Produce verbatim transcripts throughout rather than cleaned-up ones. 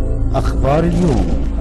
أخبار اليوم.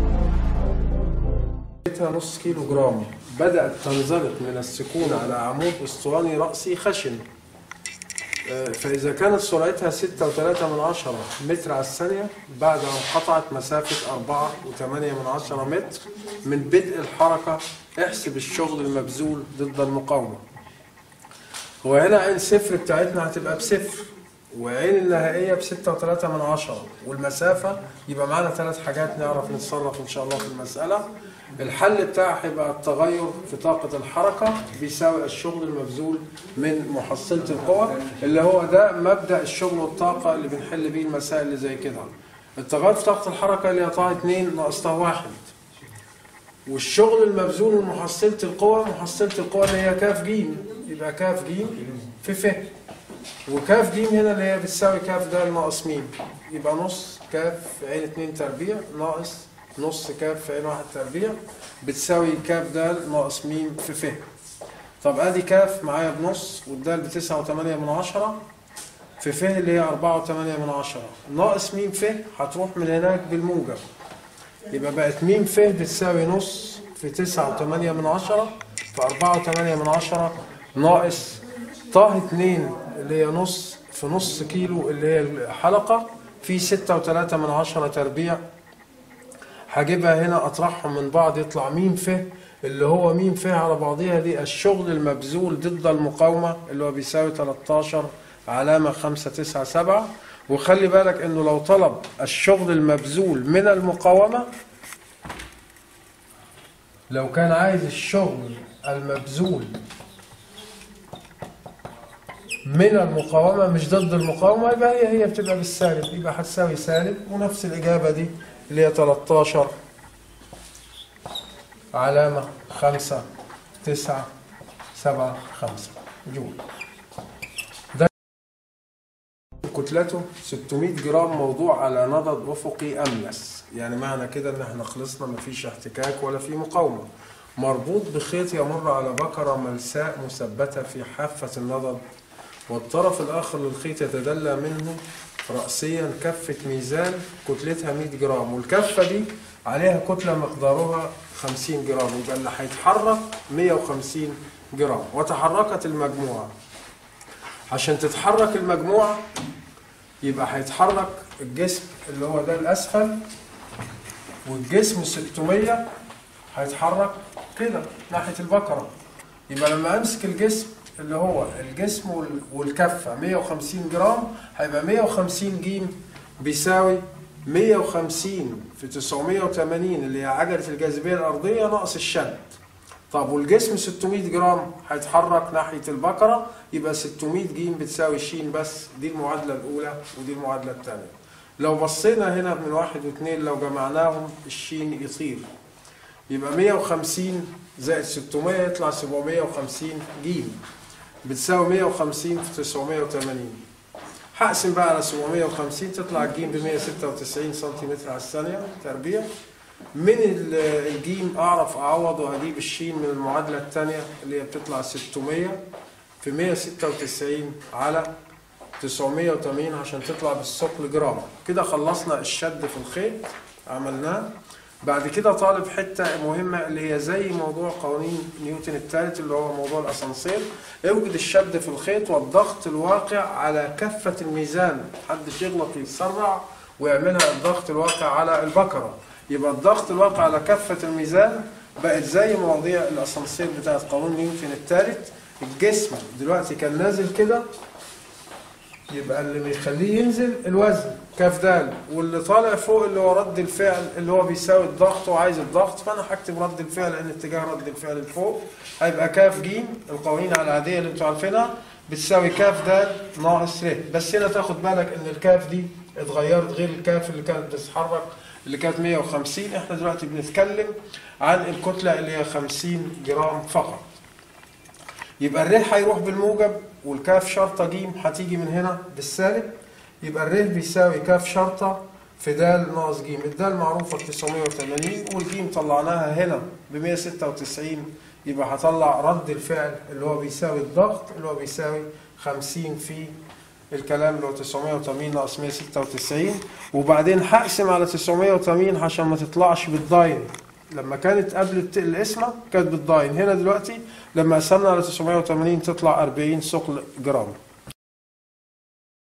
نص كيلو جرام بدأت تنزلق من السكون على عمود اسطواني رأسي خشن، فإذا كانت سرعتها ستة وثلاثة من عشرة متر على الثانية بعد أن قطعت مسافة أربعة وثمانية من عشرة متر من بدء الحركة، احسب الشغل المبذول ضد المقاومة. وهنا عين صفر بتاعتنا هتبقى بصفر، وعين النهائية بستة وثلاثة من عشرة، والمسافة يبقى معانا ثلاث حاجات نعرف نتصرف إن شاء الله في المسألة. الحل بتاعها هيبقى التغير في طاقة الحركة بيساوي الشغل المبذول من محصلة القوى، اللي هو ده مبدأ الشغل والطاقة اللي بنحل بيه المسائل اللي زي كده. التغير في طاقة الحركة اللي هي طاقة اتنين ناقص طاقة واحد، والشغل المبذول من محصلة القوى، محصلة القوى اللي هي كاف جيم، يبقى كاف جيم في ف، وكاف جيم هنا اللي هي بتساوي كاف د ناقص م، يبقى نص كاف في عين اتنين تربيع ناقص نص كاف في عين واحد تربيع بتساوي كاف د ناقص م في ف. طب ادي كاف معايا بنص، والدال بتسعة وثمانية من عشرة في ف اللي هي أربعة وثمانية من عشرة، ناقص م ف هتروح من هناك بالموجب، يبقى بقت م ف بتساوي نص في تسعة وثمانية من عشرة في أربعة وثمانية من عشرة ناقص طه اتنين اللي هي نص في نص كيلو اللي هي الحلقة في ستة وثلاثة من عشرة تربيع. هجيبها هنا اطرحهم من بعض يطلع م ف اللي هو م ف على بعضيها دي الشغل المبذول ضد المقاومة اللي هو بيساوي تلتاشر علامة خمسة تسعة سبعة. وخلي بالك انه لو طلب الشغل المبذول من المقاومة، لو كان عايز الشغل المبذول من المقاومة مش ضد المقاومة، يبقى هي هي بتبقى بالسالب، يبقى هتساوي سالب، ونفس الإجابة دي اللي هي تلتاشر علامة خمسة تسعة سبعة خمسة جول. ده كتلته ستمائة جرام موضوع على نضد أفقي أملس، يعني معنى كده إن احنا خلصنا مفيش احتكاك ولا في مقاومة، مربوط بخيط يمر على بكرة ملساء مثبتة في حافة النضد، والطرف الآخر للخيط يتدلى منه رأسيا كفة ميزان كتلتها مائة جرام، والكفة دي عليها كتلة مقدارها خمسين جرام، يبقى اللي هيتحرك مائة وخمسين جرام. وتحركت المجموعة، عشان تتحرك المجموعة يبقى هيتحرك الجسم اللي هو ده الأسفل، والجسم ستمائة هيتحرك كده ناحية البكرة، يبقى لما أمسك الجسم اللي هو الجسم والكفة مائة وخمسين جرام هيبقى مائة وخمسين جيم بيساوي مائة وخمسين في تسعمائة وثمانين اللي هي عجلة الجاذبية الأرضية ناقص الشد. طب والجسم ستمائة جرام هيتحرك ناحية البكرة، يبقى ستمائة جيم بتساوي ش بس. دي المعادلة الأولى ودي المعادلة الثانية. لو بصينا هنا من واحد واثنين لو جمعناهم الشين يطير، يبقى مائة وخمسين زائد ستمائة يطلع سبعمائة وخمسين جيم بتساوي مائة وخمسين في تسعمائة وثمانين. هقسم بقى على سبعمائة وخمسين تطلع الجيم ب مائة وستة وتسعين سنتيمتر على الثانية تربيع. من الجيم اعرف اعوض واجيب الشين من المعادلة الثانية اللي هي بتطلع ستمائة في مائة وستة وتسعين على تسعمائة وثمانين عشان تطلع بالثقل جرام. كده خلصنا الشد في الخيط عملناه. بعد كده طالب حتة مهمة اللي هي زي موضوع قوانين نيوتن الثالث اللي هو موضوع الأسانسير. اوجد الشد في الخيط والضغط الواقع على كفة الميزان، محدش يغلط يتسرع ويعملها الضغط الواقع على البكرة. يبقى الضغط الواقع على كفة الميزان بقت زي مواضيع الأسانسير بتاعت قانون نيوتن الثالث. الجسم دلوقتي كان نازل كده، يبقى اللي بيخليه ينزل الوزن كاف دال، واللي طالع فوق اللي هو رد الفعل اللي هو بيساوي الضغط وعايز الضغط، فانا هكتب رد الفعل لان اتجاه رد الفعل لفوق هيبقى كاف جيم القوانين على العاديه اللي انتوا عارفينها بتساوي كاف دال ناقص ر. بس هنا تاخد بالك ان الكاف دي اتغيرت غير الكاف اللي كانت بتتحرك اللي كانت مائة وخمسين. احنا دلوقتي بنتكلم عن الكتله اللي هي خمسين جرام فقط. يبقى الر هيروح بالموجب والكاف شرطة جيم هتيجي من هنا بالسالب، يبقى الر بيساوي كاف شرطة في د ناقص جيم. الدال معروفة ب تسعمائة وثمانين والجيم طلعناها هنا ب مائة وستة وتسعين، يبقى هطلع رد الفعل اللي هو بيساوي الضغط اللي هو بيساوي خمسين في الكلام اللي هو تسعمية وتمانين ناقص مية وستة وتسعين، وبعدين هقسم على تسعمية وتمانين عشان ما تطلعش بالداين. لما كانت قبل القسمة كانت بالداين، هنا دلوقتي لما قسمنا على تسعمية وتمانين تطلع أربعين ثقل جرام.